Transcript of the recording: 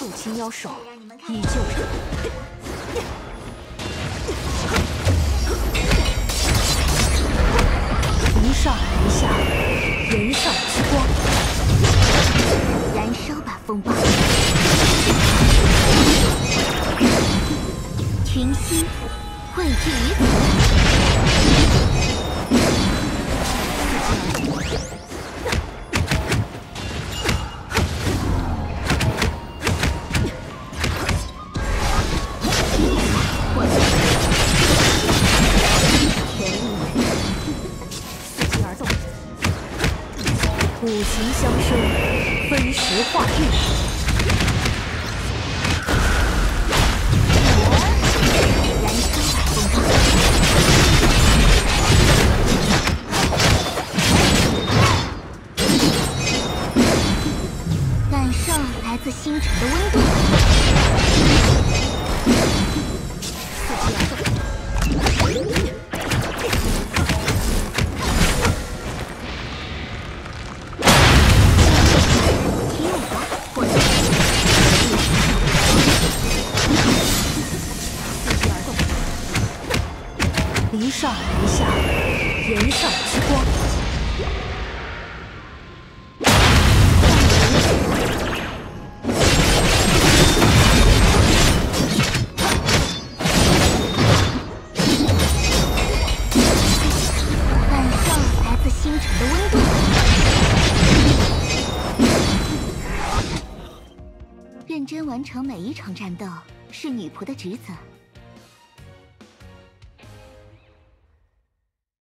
素擒妖手，依旧是。一上一下，人上之光， 燃烧吧，风暴！群星汇聚于此。 五行相生，分时化日。 燃烧吧，风暴！感受来自星辰的温度。 离上离下，人上之光。 感受来自星辰的温度。认真完成每一场战斗是女仆的职责。